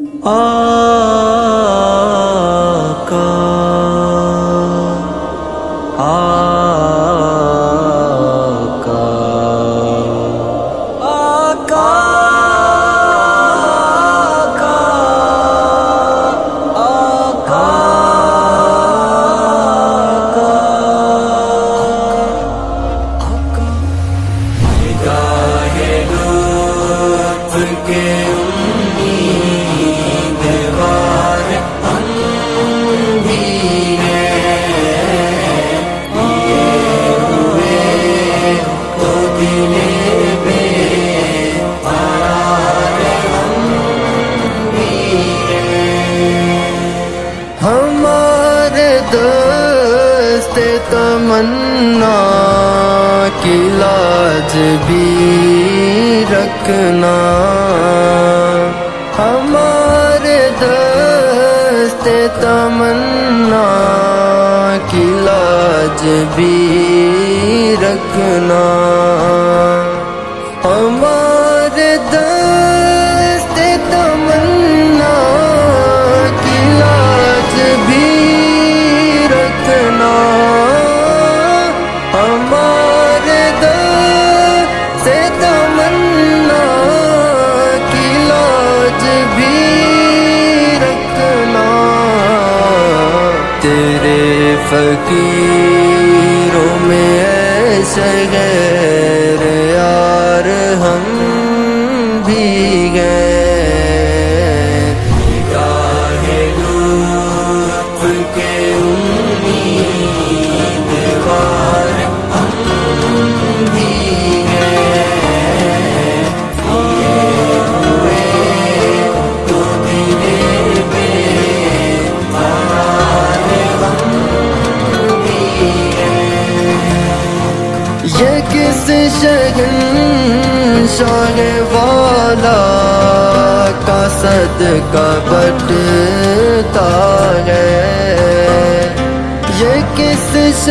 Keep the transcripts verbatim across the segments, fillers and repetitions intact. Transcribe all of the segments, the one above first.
آقا آقا آقا ہمارے دست تمنا کی لاج بھی رکھنا، ہمارے دست تمنا کی لاج بھی رکھنا، ہمارے دست تمنا کی لاج بھی رکھنا، ہمارے دست تمنا کی لاج بھی رکھنا، تیرے فقیروں میں ایسے غیر یار ہم بھی گئے، نگاہ لطف کے امیدوار ہم بھی گئے، یہ ہوئے تو دل بے قرار ہم بھی گئے، یہ کس شہنشاہ والا کا صدقہ بٹتا ہے، یہ کس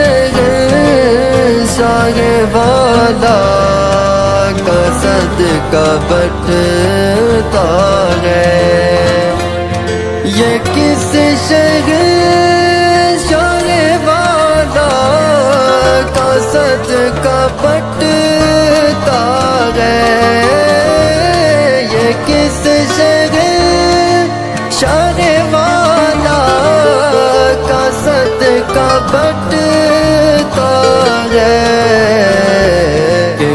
شہنشاہ والا کا صدقہ بٹتا ہے، یہ کس شہنشاہ والا کا صدقہ بٹتا ہے، یہ کس شہنشاہ والا کا صدقہ بٹتا ہے، کہ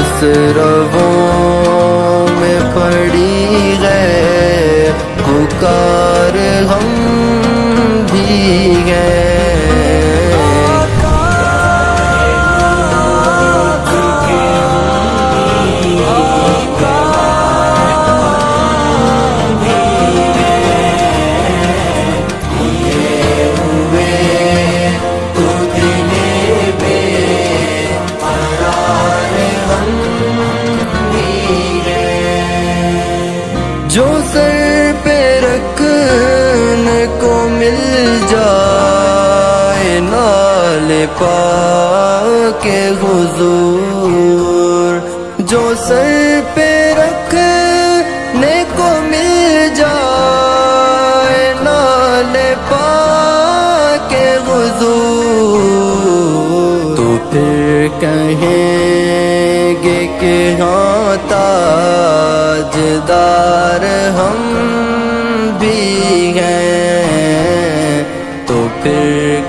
خسرووں میں پڑی ہے پکار ہم بھی گئے، جو سر پہ رکھنے کو مل جائے نال پاک حضور، جو سر پہ رکھنے کو مل جائے نال پاک حضور، تو پھر کہیں گے کہ ہاں تاجدار ہم بھی ہیں، تو پھر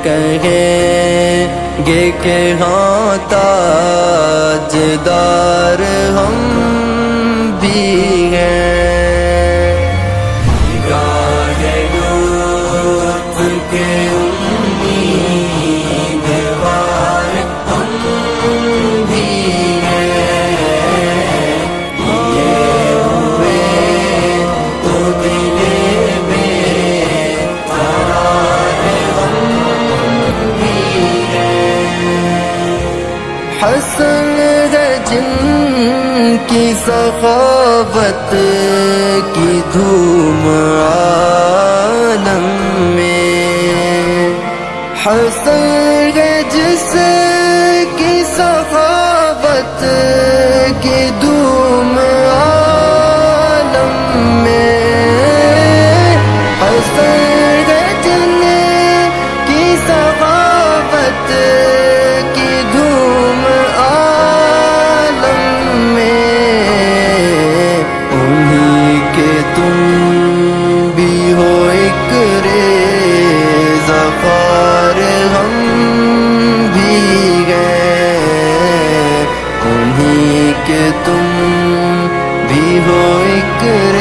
کہیں گے کہ ہاں تاجدار ہم بھی ہیں، نگاہ لطف کے امیدوار ہم بھی ہیں، یہ ہوئے تو دل بے قرار ہم بھی ہیں، حسن ہے جن کی سخاوت کی دھوم عالم میں، حسن ہے جس کی سخاوت کی دھوم عالم میں، کوثر ہے جن کی سخاوت کی دھوم عالم میں، انہی کے تم بھی ہو ایک ریزہ خوار، ہم بھی گئے انہی کے تم بھی ہو ایک